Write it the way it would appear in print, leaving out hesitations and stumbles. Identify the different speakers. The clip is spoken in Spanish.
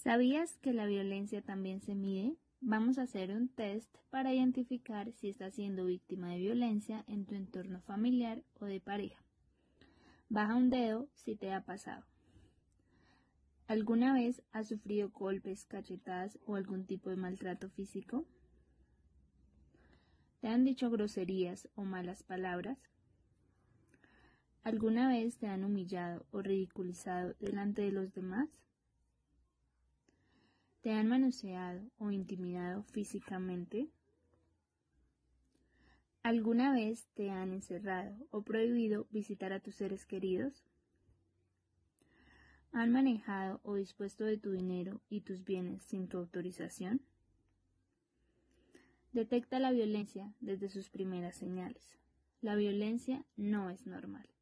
Speaker 1: ¿Sabías que la violencia también se mide? Vamos a hacer un test para identificar si estás siendo víctima de violencia en tu entorno familiar o de pareja. Baja un dedo si te ha pasado. ¿Alguna vez has sufrido golpes, cachetadas o algún tipo de maltrato físico? ¿Te han dicho groserías o malas palabras? ¿Alguna vez te han humillado o ridiculizado delante de los demás? ¿Te han manoseado o intimidado físicamente? ¿Alguna vez te han encerrado o prohibido visitar a tus seres queridos? ¿Han manejado o dispuesto de tu dinero y tus bienes sin tu autorización? Detecta la violencia desde sus primeras señales. La violencia no es normal.